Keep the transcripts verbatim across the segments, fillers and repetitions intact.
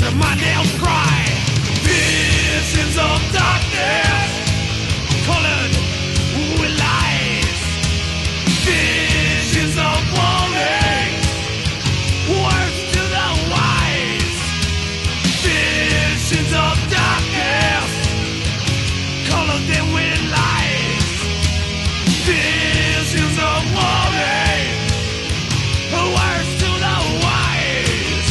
and my nails cry. Visions of darkness, colored with lies. Visions of warnings, words to the wise. Visions of darkness, colored them with lies. Visions of warnings, words to the wise.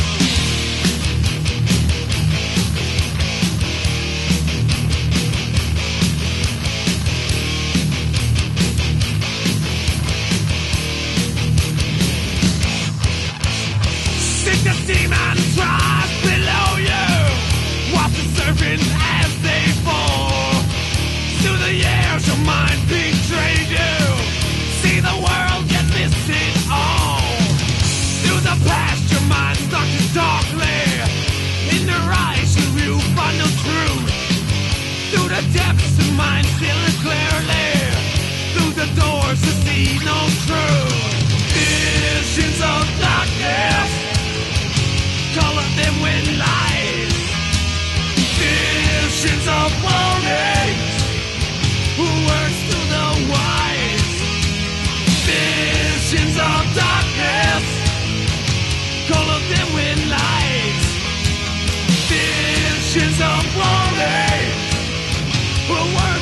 Sick the demons rise below you, watch the serpents as they fall. Through the years your mind betrayed you, see the world get missing all. Through the past your mind darkens darkly, in their eyes you view find no truth. Through the depths of mind feeling clearly, through the doors to see no truth. Visions of darkness, color them with lies. Visions of warnings, words to the wise. Visions of darkness, color them with lies. Visions of warnings, words